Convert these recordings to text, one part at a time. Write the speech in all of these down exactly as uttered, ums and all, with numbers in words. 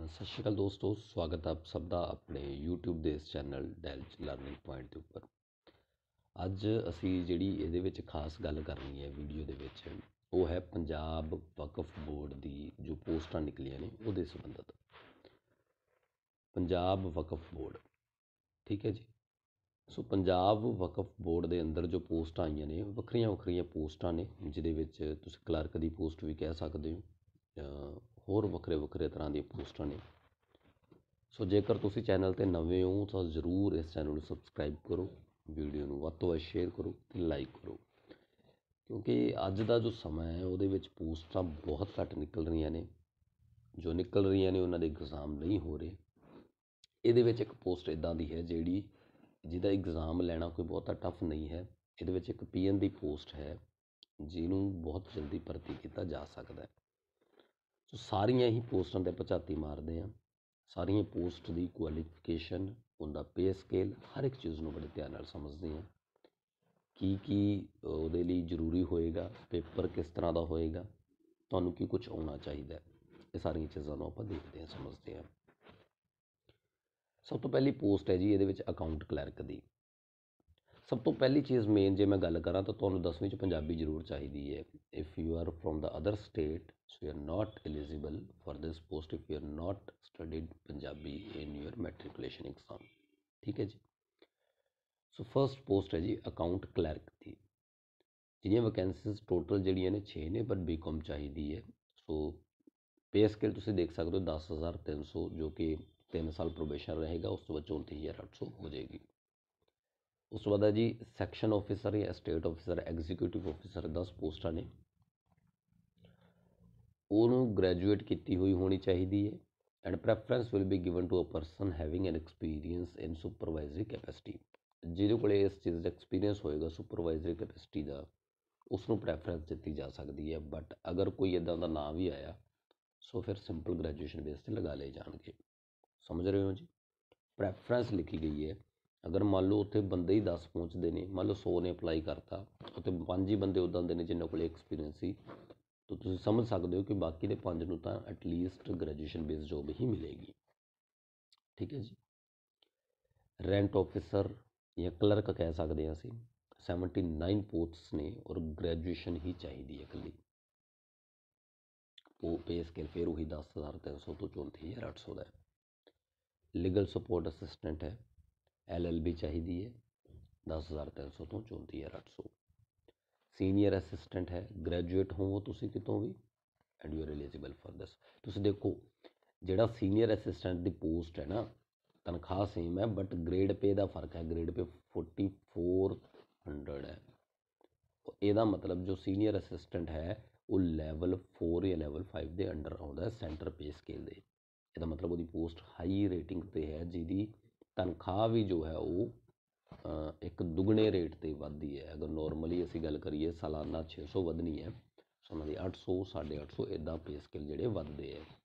ਸਤਿ ਸ਼੍ਰੀ ਅਕਾਲ ਦੋਸਤੋ, ਸਵਾਗਤ ਹੈ ਆਪ ਸਭ ਦਾ ਆਪਣੇ YouTube ਦੇ ਇਸ ਚੈਨਲ ਡੈਲਜ ਲਰਨਿੰਗ ਪੁਆਇੰਟ ਦੇ ਉੱਪਰ। ਅੱਜ ਅਸੀਂ ਜਿਹੜੀ ਇਹਦੇ ਵਿੱਚ ਖਾਸ ਗੱਲ ਕਰਨੀ ਹੈ ਵੀਡੀਓ ਦੇ ਵਿੱਚ, ਉਹ ਹੈ ਪੰਜਾਬ ਵਕਫ ਬੋਰਡ ਦੀ ਜੋ ਪੋਸਟਾਂ ਨਿਕਲੀਆਂ ਨੇ ਉਹਦੇ ਸੰਬੰਧਿਤ। ਪੰਜਾਬ ਵਕਫ ਬੋਰਡ, ਠੀਕ ਹੈ ਜੀ। ਸੋ ਪੰਜਾਬ ਵਕਫ ਬੋਰਡ ਦੇ ਅੰਦਰ ਜੋ ਪੋਸਟਾਂ ਆਈਆਂ ਨੇ, ਵੱਖਰੀਆਂ ਵੱਖਰੀਆਂ ਪੋਸਟਾਂ ਨੇ, ਜਿਹਦੇ ਵਿੱਚ ਤੁਸੀਂ ਕਲਰਕ ਦੀ ਪੋਸਟ ਵੀ ਕਹਿ ਸਕਦੇ ਹੋ, ਜਾਂ ਹੋਰ ਵੱਖਰੇ ਵੱਖਰੇ ਤਰ੍ਹਾਂ ਦੀਆਂ ਪੋਸਟਾਂ ਨੇ। ਸੋ ਜੇਕਰ ਤੁਸੀਂ ਚੈਨਲ 'ਤੇ ਨਵੇਂ ਹੋ ਤਾਂ ਜ਼ਰੂਰ ਇਸ ਚੈਨਲ ਨੂੰ ਸਬਸਕ੍ਰਾਈਬ ਕਰੋ, ਵੀਡੀਓ ਨੂੰ ਵੱਧ ਤੋਂ ਵੱਧ ਸ਼ੇਅਰ ਕਰੋ ਅਤੇ ਲਾਈਕ ਕਰੋ, ਕਿਉਂਕਿ ਅੱਜ ਦਾ ਜੋ ਸਮਾਂ ਹੈ ਉਹਦੇ ਵਿੱਚ ਪੋਸਟਾਂ ਬਹੁਤ ਘੱਟ ਨਿਕਲ ਰਹੀਆਂ ਨੇ। ਜੋ ਨਿਕਲ ਰਹੀਆਂ ਨੇ ਉਹਨਾਂ ਦੇ ਐਗਜ਼ਾਮ ਨਹੀਂ ਹੋ ਰਹੇ। ਇਹਦੇ ਵਿੱਚ ਇੱਕ ਪੋਸਟ ਇੱਦਾਂ ਦੀ ਹੈ ਜਿਹੜੀ ਜਿਹਦਾ ਐਗਜ਼ਾਮ ਲੈਣਾ ਕੋਈ ਬਹੁਤਾ ਟਫ ਨਹੀਂ ਹੈ। ਇਹਦੇ ਵਿੱਚ ਇੱਕ ਪੀ ਐਨ ਦੀ ਪੋਸਟ ਹੈ ਜਿਹਨੂੰ ਬਹੁਤ ਜਲਦੀ ਭਰਤੀ ਕੀਤਾ ਜਾ ਸਕਦਾ ਹੈ। ਸੋ ਸਾਰੀਆਂ ਹੀ ਪੋਸਟਾਂ 'ਤੇ ਆਪਾਂ ਝਾਤੀ ਮਾਰਦੇ ਹਾਂ। ਸਾਰੀਆਂ ਪੋਸਟ ਦੀ ਕੁਆਲੀਫਿਕੇਸ਼ਨ, ਉਹਦਾ ਪੇ ਸਕੇਲ, ਹਰ ਇੱਕ ਚੀਜ਼ ਨੂੰ ਬੜੇ ਧਿਆਨ ਨਾਲ ਸਮਝਦੇ ਹਾਂ। ਕੀ ਕੀ ਉਹਦੇ ਲਈ ਜ਼ਰੂਰੀ ਹੋਏਗਾ, ਪੇਪਰ ਕਿਸ ਤਰ੍ਹਾਂ ਦਾ ਹੋਏਗਾ, ਤੁਹਾਨੂੰ ਕੀ ਕੁਛ ਆਉਣਾ ਚਾਹੀਦਾ, ਇਹ ਸਾਰੀਆਂ ਚੀਜ਼ਾਂ ਨੂੰ ਆਪਾਂ ਦੇਖਦੇ ਹਾਂ, ਸਮਝਦੇ ਹਾਂ। ਸਭ ਤੋਂ ਪਹਿਲੀ ਪੋਸਟ ਹੈ ਜੀ ਇਹਦੇ ਵਿੱਚ ਅਕਾਊਂਟ ਕਲਰਕ ਦੀ। ਸਭ ਤੋਂ ਪਹਿਲੀ ਚੀਜ਼ ਮੇਨ ਜੇ ਮੈਂ ਗੱਲ ਕਰਾਂ ਤਾਂ ਤੁਹਾਨੂੰ ਦਸਵੀਂ 'ਚ ਪੰਜਾਬੀ ਜ਼ਰੂਰ ਚਾਹੀਦੀ ਹੈ। If you are from the other state, so you are not eligible for this post if you are not studied Punjabi in your matriculation exam, ਠੀਕ ਹੈ ਜੀ। ਸੋ ਫਸਟ ਪੋਸਟ ਹੈ ਜੀ ਅਕਾਊਂਟ ਕਲਰਕ ਦੀ, ਜਿਹਦੀਆਂ ਵੈਕੈਂਸੀਜ਼ ਟੋਟਲ ਜਿਹੜੀਆਂ ਨੇ ਛੇ ਨੇ, ਪਰ ਬੀ ਕੌਮ ਚਾਹੀਦੀ ਹੈ। ਸੋ ਪੇ ਸਕੇਲ ਤੁਸੀਂ ਦੇਖ ਸਕਦੇ ਹੋ ਦਸ ਹਜ਼ਾਰ ਤਿੰਨ ਸੌ, ਜੋ ਕਿ ਤਿੰਨ ਸਾਲ ਪ੍ਰੋਬੇਸ਼ਨ ਰਹੇਗਾ, ਉਸ ਤੋਂ ਬਾਅਦ ਚੌਂਤੀ ਹਜ਼ਾਰ ਅੱਠ ਸੌ ਹੋ ਜਾਏਗੀ। ਉਸ ਤੋਂ ਬਾਅਦ ਹੈ ਜੀ ਸੈਕਸ਼ਨ ਆਫਿਸਰ ਜਾਂ ਸਟੇਟ ਆਫਿਸਰ, ਐਗਜ਼ੀਕਿਊਟਿਵ ਆਫਿਸਰ, ਦਸ ਪੋਸਟਾਂ ਨੇ। ਉਹਨੂੰ ਗ੍ਰੈਜੂਏਟ ਕੀਤੀ ਹੋਈ ਹੋਣੀ ਚਾਹੀਦੀ ਹੈ। And preference will be given to a person having an experience in supervisory capacity. ਜਿਹਦੇ ਕੋਲ ਇਸ ਚੀਜ਼ ਦਾ ਐਕਸਪੀਰੀਅੰਸ ਹੋਏਗਾ ਸੁਪਰਵਾਈਜ਼ਰੀ ਕੈਪੈਸਿਟੀ ਦਾ, ਉਸ ਨੂੰ ਪ੍ਰੈਫਰੈਂਸ ਦਿੱਤੀ ਜਾ ਸਕਦੀ ਹੈ। ਬਟ ਅਗਰ ਕੋਈ ਇੱਦਾਂ ਦਾ ਨਾਂ ਵੀ ਆਇਆ ਸੋ ਫਿਰ ਸਿੰਪਲ ਗ੍ਰੈਜੂਏਸ਼ਨ ਬੇਸ 'ਤੇ ਲਗਾ ਲਏ ਜਾਣਗੇ। ਸਮਝ ਰਹੇ ਹੋ ਜੀ। ਪ੍ਰੈਫਰੈਂਸ ਲਿਖੀ ਗਈ ਹੈ। ਅਗਰ ਮੰਨ ਲਓ ਉੱਥੇ ਬੰਦੇ ਹੀ ਦਸ ਪਹੁੰਚਦੇ ਨੇ, ਮੰਨ ਲਓ ਸੌ ਨੇ ਅਪਲਾਈ ਕਰਤਾ, ਉੱਥੇ ਪੰਜ ਹੀ ਬੰਦੇ ਉੱਦਾਂ ਦੇ ਨੇ ਜਿਨ੍ਹਾਂ ਕੋਲ ਐਕਸਪੀਰੀਅੰਸ ਸੀ, ਤਾਂ ਤੁਸੀਂ ਸਮਝ ਸਕਦੇ ਹੋ ਕਿ ਬਾਕੀ ਦੇ ਪੰਜ ਨੂੰ ਤਾਂ ਐਟਲੀਸਟ ਗ੍ਰੈਜੂਏਸ਼ਨ ਬੇਸ ਜੋਬ ਹੀ ਮਿਲੇਗੀ, ਠੀਕ ਹੈ ਜੀ। ਰੈਂਟ ਆਫਿਸਰ ਜਾਂ ਕਲਰਕ ਕਹਿ ਸਕਦੇ ਹਾਂ ਅਸੀਂ, ਸੈਵਨਟੀ ਨਾਈਨ ਪੋਸਟਸ ਨੇ ਔਰ ਗ੍ਰੈਜੂਏਸ਼ਨ ਹੀ ਚਾਹੀਦੀ ਹੈ ਇਕੱਲੀ। ਉਹ ਪੇ ਸਕੇਲ ਫਿਰ ਉਹੀ ਦਸ ਹਜ਼ਾਰ ਤਿੰਨ ਸੌ ਤੋਂ ਚੌਂਤੀ ਹਜ਼ਾਰ ਅੱਠ ਸੌ ਦਾ ਹੈ। ਲੀਗਲ ਸਪੋਰਟ ਅਸਿਸਟੈਂਟ ਹੈ, ਐਲ ਐਲ ਬੀ ਚਾਹੀਦੀ ਹੈ, ਦਸ ਹਜ਼ਾਰ ਤਿੰਨ ਸੌ ਤੋਂ ਚੌਂਤੀ ਹਜ਼ਾਰ ਅੱਠ ਸੌ। ਸੀਨੀਅਰ ਅਸਿਸਟੈਂਟ ਹੈ, ਗ੍ਰੈਜੂਏਟ ਹੋਵੋ ਤੁਸੀਂ ਕਿਤੋਂ ਵੀ and you are eligible for this. ਤੁਸੀਂ ਦੇਖੋ ਜਿਹੜਾ ਸੀਨੀਅਰ ਅਸਿਸਟੈਂਟ ਦੀ ਪੋਸਟ ਹੈ ਨਾ, ਤਨਖਾਹ ਸੇਮ ਹੈ ਬਟ ਗ੍ਰੇਡ ਪੇ ਦਾ ਫਰਕ ਹੈ। Grade pay forty four hundred ਹੈ। ਇਹਦਾ ਮਤਲਬ ਜੋ ਸੀਨੀਅਰ ਅਸਿਸਟੈਂਟ ਹੈ ਉਹ ਲੈਵਲ ਫੋਰ ਜਾਂ ਲੈਵਲ ਫਾਈਵ ਦੇ ਅੰਡਰ ਆਉਂਦਾ ਸੈਂਟਰ ਪੇ ਸਕੇਲ ਦੇ। ਇਹਦਾ ਮਤਲਬ ਉਹਦੀ ਪੋਸਟ ਹਾਈ ਰੇਟਿੰਗ 'ਤੇ ਹੈ, ਜਿਹਦੀ ਤਨਖਾਹ ਵੀ ਜੋ ਹੈ ਉਹ ਇੱਕ ਦੁੱਗਣੇ ਰੇਟ 'ਤੇ ਵੱਧਦੀ ਹੈ। ਅਗਰ ਨੋਰਮਲੀ ਅਸੀਂ ਗੱਲ ਕਰੀਏ ਸਾਲਾਨਾ ਛੇ ਸੌ ਵਧਣੀ ਹੈ, ਸੋ ਉਹਨਾਂ ਦੀ ਅੱਠ ਸੌ, ਸਾਢੇ ਅੱਠ ਸੌ ਇੱਦਾਂ ਪੇ ਸਕੇਲ ਜਿਹੜੇ ਵੱਧਦੇ ਹੈ।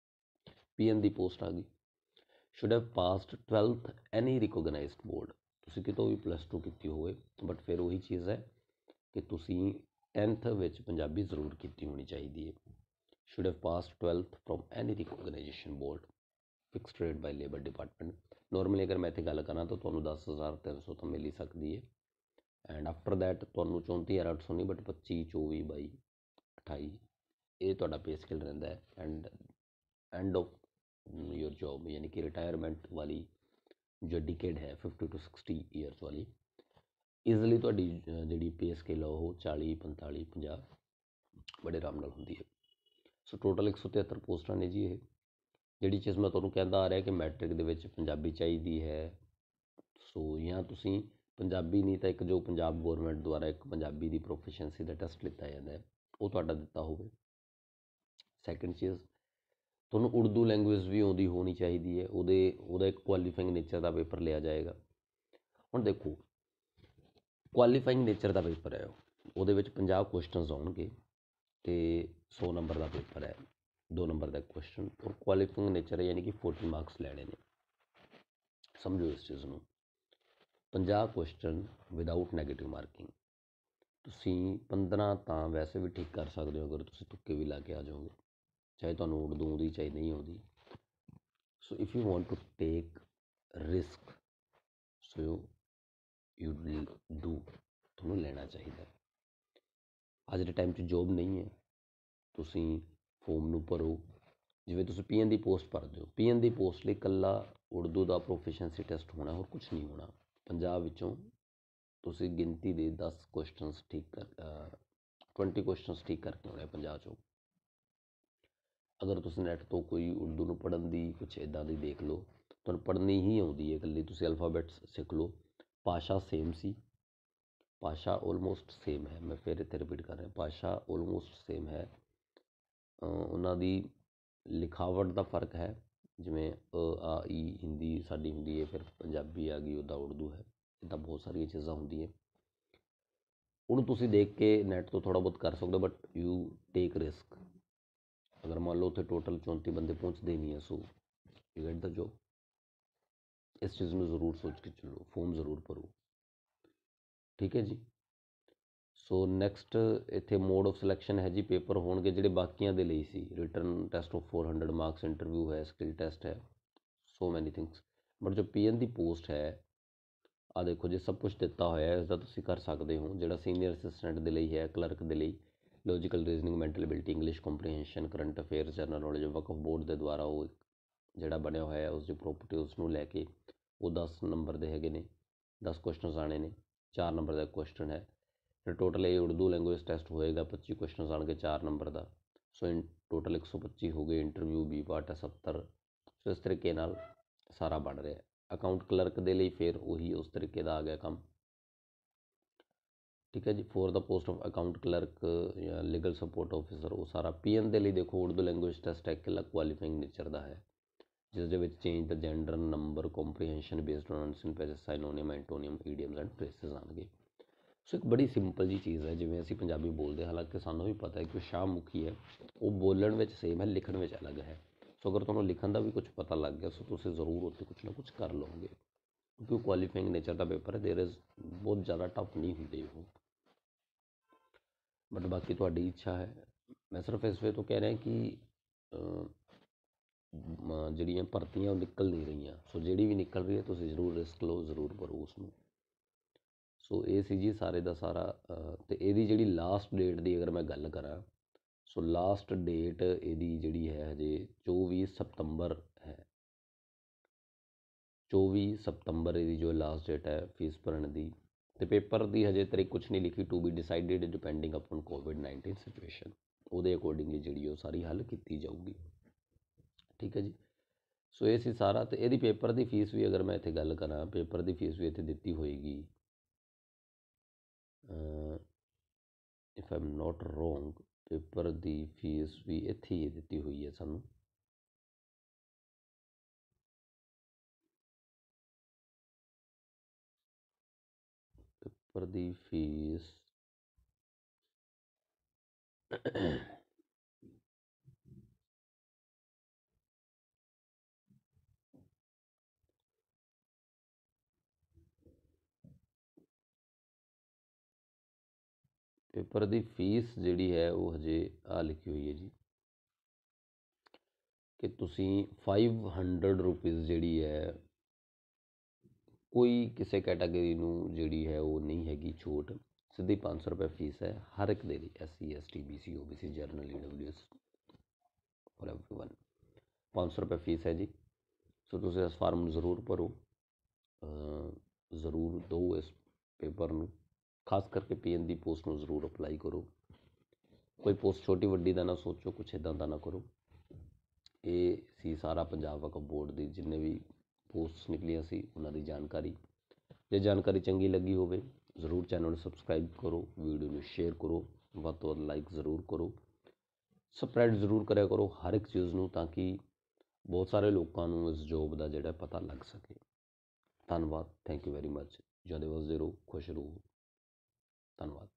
ਪੀ ਐਨ ਦੀ ਪੋਸਟ ਆ ਗਈ। Should have passed twelfth any recognised board. ਤੁਸੀਂ ਕਿਤੋਂ ਵੀ ਪਲੱਸ ਟੂ ਕੀਤੀ ਹੋਵੇ, ਬਟ ਫਿਰ ਉਹੀ ਚੀਜ਼ ਹੈ ਕਿ ਤੁਸੀਂ ਟੈਂਥ ਵਿੱਚ ਪੰਜਾਬੀ ਜ਼ਰੂਰ ਕੀਤੀ ਹੋਣੀ ਚਾਹੀਦੀ ਹੈ। Should have passed twelfth from any recognisation board fixed rate by labour department. Normally ਅਗਰ ਮੈਂ ਇੱਥੇ ਗੱਲ ਕਰਾਂ ਤਾਂ ਤੁਹਾਨੂੰ ਦਸ ਹਜ਼ਾਰ ਤਿੰਨ ਸੌ ਤਾਂ ਮਿਲ ਹੀ ਸਕਦੀ ਹੈ। ਐਂਡ ਆਫਟਰ ਦੈਟ ਤੁਹਾਨੂੰ ਚੌਂਤੀ ਹਜ਼ਾਰ ਅੱਠ ਸੌ ਨਹੀਂ ਬਟ ਪੱਚੀ, ਚੌਵੀ, ਬਾਈ, ਅਠਾਈ ਇਹ ਤੁਹਾਡਾ ਪੇ ਸਕੇਲ ਰਹਿੰਦਾ ਹੈ। And end of your job ਯਾਨੀ ਕਿ ਰਿਟਾਇਰਮੈਂਟ ਵਾਲੀ ਜੋ ਡਿਕੇਡ ਹੈ ਫਿਫਟੀ ਟੂ ਸਿਕਸਟੀ ਈਅਰਸ ਵਾਲੀ, ਈਜ਼ਲੀ ਤੁਹਾਡੀ ਜਿਹੜੀ ਪੇ ਸਕੇਲ ਆ ਉਹ ਚਾਲੀ, ਪੰਤਾਲੀ, ਪੰਜਾਹ ਬੜੇ ਆਰਾਮ ਨਾਲ ਹੁੰਦੀ ਹੈ। ਸੋ ਟੋਟਲ ਇੱਕ ਸੌ ਤਿਹੱਤਰ ਪੋਸਟਾਂ ਨੇ ਜੀ। ਇਹ ਜਿਹੜੀ ਚੀਜ਼ ਮੈਂ ਤੁਹਾਨੂੰ ਕਹਿੰਦਾ ਆ ਰਿਹਾ ਕਿ ਮੈਟ੍ਰਿਕ ਦੇ ਵਿੱਚ ਪੰਜਾਬੀ ਚਾਹੀਦੀ ਹੈ, ਸੋ ਜਾਂ ਤੁਸੀਂ ਪੰਜਾਬੀ ਨਹੀਂ ਤਾਂ ਇੱਕ ਜੋ ਪੰਜਾਬ ਗੌਰਮੈਂਟ ਦੁਆਰਾ ਇੱਕ ਪੰਜਾਬੀ ਦੀ ਪ੍ਰੋਫੀਸ਼ੈਂਸੀ ਦਾ ਟੈਸਟ ਲਿੱਤਾ ਜਾਂਦਾ ਹੈ ਉਹ ਤੁਹਾਡਾ ਦਿੱਤਾ ਹੋਵੇ। ਸੈਕਿੰਡ ਚੀਜ਼, ਤੁਹਾਨੂੰ ਉਰਦੂ ਲੈਂਗੁਏਜ ਵੀ ਆਉਂਦੀ ਹੋਣੀ ਚਾਹੀਦੀ ਹੈ। ਉਹਦੇ ਉਹਦਾ ਇੱਕ ਕੁਆਲੀਫਾਈਂਗ ਨੇਚਰ ਦਾ ਪੇਪਰ ਲਿਆ ਜਾਏਗਾ। ਹੁਣ ਦੇਖੋ ਕੁਆਲੀਫਾਈਂਗ ਨੇਚਰ ਦਾ ਪੇਪਰ ਹੈ, ਉਹਦੇ ਵਿੱਚ ਪੰਜਾਹ ਕੁਐਸਚਨਸ ਆਉਣਗੇ ਅਤੇ ਸੌ ਨੰਬਰ ਦਾ ਪੇਪਰ ਹੈ, ਦੋ ਨੰਬਰ ਦਾ ਕੁਐਸਚਨ। ਔਰ ਕੁਆਲੀਫਾਈਂਗ ਨੇਚਰ ਯਾਨੀ ਕਿ ਫੋਰਟੀ ਮਾਰਕਸ ਲੈਣੇ ਨੇ। ਸਮਝੋ ਇਸ ਚੀਜ਼ ਨੂੰ। ਪੰਜਾਹ ਕੁਐਸਚਨ ਵਿਦਾਊਟ ਨੈਗੇਟਿਵ ਮਾਰਕਿੰਗ। ਤੁਸੀਂ ਪੰਦਰਾਂ ਤਾਂ ਵੈਸੇ ਵੀ ਠੀਕ ਕਰ ਸਕਦੇ ਹੋ ਅਗਰ ਤੁਸੀਂ ਤੁੱਕੇ ਵੀ ਲਾ ਕੇ ਆ ਜਾਓਗੇ, ਚਾਹੇ ਤੁਹਾਨੂੰ ਉਰਦੂ ਆਉਂਦੀ ਚਾਹੇ ਨਹੀਂ ਆਉਂਦੀ। So if you want to take risk so you do, ਤੁਹਾਨੂੰ ਲੈਣਾ ਚਾਹੀਦਾ। ਅੱਜ ਦੇ ਟਾਈਮ 'ਚ ਜੋਬ ਨਹੀਂ ਹੈ, ਤੁਸੀਂ ਫੋਰਮ ਨੂੰ ਭਰੋ। ਜਿਵੇਂ ਤੁਸੀਂ ਪੀ ਐਨ ਦੀ ਪੋਸਟ ਭਰਦੇ ਹੋ, ਪੀ ਐਨ ਦੀ ਪੋਸਟ ਲਈ ਇਕੱਲਾ ਉਰਦੂ ਦਾ ਪ੍ਰੋਫੀਸ਼ੀਐਂਸੀ ਟੈਸਟ ਹੋਣਾ, ਹੋਰ ਕੁਛ ਨਹੀਂ ਹੋਣਾ। ਪੰਜਾਬ ਵਿੱਚੋਂ ਤੁਸੀਂ ਗਿਣਤੀ ਦੇ ਦਸ ਕੁਐਸਚਨਸ ਠੀਕ ਕਰ ਟਵੈਂਟੀ ਕੁਐਸਚਨਸ ਠੀਕ ਕਰਕੇ ਆਉਣੇ ਪੰਜਾਹ 'ਚੋਂ। ਅਗਰ ਤੁਸੀਂ ਨੈੱਟ ਤੋਂ ਕੋਈ ਉਰਦੂ ਨੂੰ ਪੜ੍ਹਨ ਦੀ ਕੁਛ ਇੱਦਾਂ ਦੀ ਦੇਖ ਲਓ, ਤੁਹਾਨੂੰ ਪੜ੍ਹਨੀ ਹੀ ਆਉਂਦੀ ਹੈ ਇਕੱਲੀ, ਤੁਸੀਂ ਅਲਫਾਬੈਟਸ ਸਿੱਖ ਲਓ। ਭਾਸ਼ਾ ਸੇਮ ਸੀ, ਭਾਸ਼ਾ ਆਲਮੋਸਟ ਸੇਮ ਹੈ। ਮੈਂ ਫਿਰ ਇੱਥੇ ਰਿਪੀਟ ਕਰ ਰਿਹਾ, ਭਾਸ਼ਾ ਆਲਮੋਸਟ ਸੇਮ ਹੈ। ਉਹਨਾਂ ਦੀ ਲਿਖਾਵਟ ਦਾ ਫਰਕ ਹੈ, ਜਿਵੇਂ ਅ ਆ ਈ ਹਿੰਦੀ ਸਾਡੀ ਹੁੰਦੀ ਹੈ, ਫਿਰ ਪੰਜਾਬੀ ਆ ਗਈ, ਉੱਦਾਂ ਉਰਦੂ ਹੈ। ਇੱਦਾਂ ਬਹੁਤ ਸਾਰੀਆਂ ਚੀਜ਼ਾਂ ਹੁੰਦੀਆਂ, ਉਹਨੂੰ ਤੁਸੀਂ ਦੇਖ ਕੇ ਨੈੱਟ ਤੋਂ ਥੋੜ੍ਹਾ ਬਹੁਤ ਕਰ ਸਕਦੇ ਹੋ, ਬਟ ਯੂ ਟੇਕ ਰਿਸਕ। ਅਗਰ ਮੰਨ ਲਓ ਉੱਥੇ ਟੋਟਲ ਚੌਂਤੀ ਬੰਦੇ ਪਹੁੰਚਦੇ ਨਹੀਂ ਹੈ, so you get the job. ਇਸ ਚੀਜ਼ ਨੂੰ ਜ਼ਰੂਰ ਸੋਚ ਕੇ ਚੱਲੋ, ਫੋਰਮ ਜ਼ਰੂਰ ਭਰੋ, ਠੀਕ ਹੈ ਜੀ। ਸੋ ਨੈਕਸਟ ਇੱਥੇ ਮੋਡ ਆਫ ਸਿਲੈਕਸ਼ਨ ਹੈ ਜੀ, ਪੇਪਰ ਹੋਣਗੇ ਜਿਹੜੇ ਬਾਕੀਆਂ ਦੇ ਲਈ ਸੀ। Written test of four hundred marks, interview ਹੈ, ਸਕਿੱਲ ਟੈਸਟ ਹੈ, ਸੋ ਮੈਨੀ ਥਿੰਗਸ। ਬਟ ਜੋ ਪੀ ਐਨ ਦੀ ਪੋਸਟ ਹੈ, ਆਹ ਦੇਖੋ ਜੇ ਸਭ ਕੁਛ ਦਿੱਤਾ ਹੋਇਆ ਹੈ, ਇਸਦਾ ਤੁਸੀਂ ਕਰ ਸਕਦੇ ਹੋ। ਜਿਹੜਾ ਸੀਨੀਅਰ ਅਸਿਸਟੈਂਟ ਦੇ ਲਈ ਹੈ, ਕਲਰਕ ਦੇ ਲਈ logical reasoning, mental ability, English comprehension, current affairs, general knowledge, Waqf board ਦੇ ਦੁਆਰਾ ਉਹ ਜਿਹੜਾ ਬਣਿਆ ਹੋਇਆ ਹੈ ਉਸ ਦੀ ਪ੍ਰੋਪਰਟੀ, ਉਸ ਨੂੰ ਲੈ ਕੇ ਉਹ ਦਸ ਨੰਬਰ ਦੇ ਹੈਗੇ ਨੇ, ਦਸ ਕੁਐਸਚਨਸ ਆਉਣੇ ਨੇ, ਚਾਰ ਨੰਬਰ ਦਾ ਕੁਐਸਚਨ ਹੈ। ਫਿਰ ਟੋਟਲ ਇਹ ਉਰਦੂ ਲੈਂਗੁਏਜ ਟੈਸਟ ਹੋਏਗਾ, ਪੱਚੀ ਕੁਐਸਚਨਸ ਆਉਣਗੇ ਚਾਰ ਨੰਬਰ ਦਾ। ਸੋ ਇਨ ਟੋਟਲ ਇੱਕ ਸੌ ਪੱਚੀ ਹੋ ਗਏ। ਇੰਟਰਵਿਊ ਵੀ ਪਾਰਟ ਹੈ ਸੱਤਰ। ਸੋ ਇਸ ਤਰੀਕੇ ਨਾਲ ਸਾਰਾ ਬਣ ਰਿਹਾ। ਅਕਾਊਂਟ ਕਲਰਕ ਦੇ ਲਈ ਫਿਰ ਉਹੀ ਉਸ ਤਰੀਕੇ ਦਾ ਆ ਗਿਆ ਕੰਮ, ਠੀਕ ਹੈ ਜੀ। For the post of account clerk ਜਾਂ ਲੀਗਲ ਸਪੋਰਟ ਆਫਿਸਰ, ਉਹ ਸਾਰਾ ਪੀ ਐਨ ਦੇ ਲਈ ਦੇਖੋ ਉਰਦੂ ਲੈਂਗੁਏਜ ਟੈਸਟ ਹੈ, ਇਕੱਲਾ ਕੁਆਲੀਫਾਈਂਗ ਨੇਚਰ ਦਾ ਹੈ, ਜਿਸ ਦੇ ਵਿੱਚ change the gender, number, comprehension based on passage, synonym, antonym, idioms and phrases ਆਉਣਗੇ। ਸੋ ਇੱਕ ਬੜੀ ਸਿੰਪਲ ਜੀ ਚੀਜ਼ ਹੈ, ਜਿਵੇਂ ਅਸੀਂ ਪੰਜਾਬੀ ਬੋਲਦੇ ਹਾਂ, ਹਾਲਾਂਕਿ ਸਾਨੂੰ ਵੀ ਪਤਾ ਹੈ ਕਿ ਉਹ ਸ਼ਾਹਮੁਖੀ ਹੈ, ਉਹ ਬੋਲਣ ਵਿੱਚ ਸੇਮ ਹੈ, ਲਿਖਣ ਵਿੱਚ ਅਲੱਗ ਹੈ। ਸੋ ਅਗਰ ਤੁਹਾਨੂੰ ਲਿਖਣ ਦਾ ਵੀ ਕੁਛ ਪਤਾ ਲੱਗ ਗਿਆ, ਸੋ ਤੁਸੀਂ ਜ਼ਰੂਰ ਉੱਥੇ ਕੁਛ ਨਾ ਕੁਛ ਕਰ ਲਓਗੇ, ਕਿਉਂਕਿ ਉਹ ਕੁਆਲੀਫਾਈਂਗ ਨੇਚਰ ਦਾ ਪੇਪਰ ਹੈ। ਦੇਰ ਇਜ਼ ਬਹੁਤ ਜ਼ਿਆਦਾ ਟਫ ਨਹੀਂ ਹੁੰਦੇ ਉਹ, ਬਟ ਬਾਕੀ ਤੁਹਾਡੀ ਇੱਛਾ ਹੈ। ਮੈਂ ਸਿਰਫ ਇਸ ਵੇ ਤੋਂ ਕਹਿ ਰਿਹਾ ਕਿ ਜਿਹੜੀਆਂ ਭਰਤੀਆਂ ਉਹ ਨਿਕਲ ਨਹੀਂ ਰਹੀਆਂ, ਸੋ ਜਿਹੜੀ ਵੀ ਨਿਕਲ ਰਹੀ ਹੈ ਤੁਸੀਂ ਜ਼ਰੂਰ ਰਿਸਕ ਲਓ, ਜ਼ਰੂਰ ਭਰੋ ਉਸਨੂੰ। ਸੋ ਇਹ ਸੀ ਜੀ ਸਾਰੇ ਦਾ ਸਾਰਾ। ਅਤੇ ਇਹਦੀ ਜਿਹੜੀ ਲਾਸਟ ਡੇਟ ਦੀ ਅਗਰ ਮੈਂ ਗੱਲ ਕਰਾਂ, ਸੋ ਲਾਸਟ ਡੇਟ ਇਹਦੀ ਜਿਹੜੀ ਹੈ ਹਜੇ ਚੌਵੀ ਸਤੰਬਰ ਹੈ। ਚੌਵੀ ਸਤੰਬਰ ਇਹਦੀ ਜੋ ਲਾਸਟ ਡੇਟ ਹੈ ਫੀਸ ਭਰਨ ਦੀ। ਅਤੇ ਪੇਪਰ ਦੀ ਹਜੇ ਤਰੀਕ ਕੁਛ ਨਹੀਂ ਲਿਖੀ, to be decided depending upon COVID nineteen situation. ਉਹਦੇ ਅਕੋਰਡਿੰਗਲੀ ਜਿਹੜੀ ਉਹ ਸਾਰੀ ਹੱਲ ਕੀਤੀ ਜਾਊਗੀ, ਠੀਕ ਹੈ ਜੀ। ਸੋ ਇਹ ਸੀ ਸਾਰਾ। ਅਤੇ ਇਹਦੀ ਪੇਪਰ ਦੀ ਫੀਸ ਵੀ ਅਗਰ ਮੈਂ ਇੱਥੇ ਗੱਲ ਕਰਾਂ, ਪੇਪਰ ਦੀ ਫੀਸ ਵੀ ਇੱਥੇ ਦਿੱਤੀ ਹੋਏਗੀ, if I am not wrong, paper ਦੀ ਫੀਸ ਵੀ ਇੱਥੇ ਹੀ ਦਿੱਤੀ ਹੋਈ ਹੈ ਸਾਨੂੰ। ਪੇਪਰ ਦੀ ਫੀਸ ਪੇਪਰ ਦੀ ਫੀਸ ਜਿਹੜੀ ਹੈ ਉਹ ਹਜੇ ਆ ਲਿਖੀ ਹੋਈ ਹੈ ਜੀ, ਕਿ ਤੁਸੀਂ ਫਾਈਵ ਹੰਡਰਡ ਰੁਪੀਜ਼ ਜਿਹੜੀ ਹੈ, ਕੋਈ ਕਿਸੇ ਕੈਟਾਗਰੀ ਨੂੰ ਜਿਹੜੀ ਹੈ ਉਹ ਨਹੀਂ ਹੈਗੀ ਛੋਟ, ਸਿੱਧੀ ਪੰਜ ਸੌ ਰੁਪਏ ਫੀਸ ਹੈ ਹਰ ਇੱਕ ਦੇ ਲਈ, S C, S T, B C, O B C, general, E W S, for everyone ਪੰਜ ਸੌ ਰੁਪਏ ਫੀਸ ਹੈ ਜੀ। ਸੋ ਤੁਸੀਂ ਇਸ ਫਾਰਮ ਨੂੰ ਜ਼ਰੂਰ ਭਰੋ, ਜ਼ਰੂਰ ਦਿਓ ਇਸ ਪੇਪਰ ਨੂੰ, ਖਾਸ ਕਰਕੇ ਪੀ ਐਨ ਦੀ ਪੋਸਟ ਨੂੰ ਜ਼ਰੂਰ ਅਪਲਾਈ ਕਰੋ। ਕੋਈ ਪੋਸਟ ਛੋਟੀ ਵੱਡੀ ਦਾ ਨਾ ਸੋਚੋ, ਕੁਛ ਇੱਦਾਂ ਦਾ ਨਾ ਕਰੋ। ਇਹ ਸੀ ਸਾਰਾ ਪੰਜਾਬ ਵਕਫ ਬੋਰਡ ਦੀ ਜਿੰਨੇ ਵੀ ਪੋਸਟਸ ਨਿਕਲੀਆਂ ਸੀ ਉਹਨਾਂ ਦੀ ਜਾਣਕਾਰੀ। ਜੇ ਜਾਣਕਾਰੀ ਚੰਗੀ ਲੱਗੀ ਹੋਵੇ ਜ਼ਰੂਰ ਚੈਨਲ ਨੂੰ ਸਬਸਕ੍ਰਾਈਬ ਕਰੋ, ਵੀਡੀਓ ਨੂੰ ਸ਼ੇਅਰ ਕਰੋ, ਵੱਧ ਤੋਂ ਵੱਧ ਲਾਈਕ ਜ਼ਰੂਰ ਕਰੋ, ਸਪਰੈਡ ਜ਼ਰੂਰ ਕਰਿਆ ਕਰੋ ਹਰ ਇੱਕ ਚੀਜ਼ ਨੂੰ, ਤਾਂ ਕਿ ਬਹੁਤ ਸਾਰੇ ਲੋਕਾਂ ਨੂੰ ਇਸ ਜੋਬ ਦਾ ਜਿਹੜਾ ਪਤਾ ਲੱਗ ਸਕੇ। ਧੰਨਵਾਦ, ਥੈਂਕ ਯੂ ਵੈਰੀ ਮੱਚ। ਜਿਉਂਦੇ ਵਸਦੇ ਰਹੋ, ਖੁਸ਼ ਰਹੋ, ਧੰਨਵਾਦ।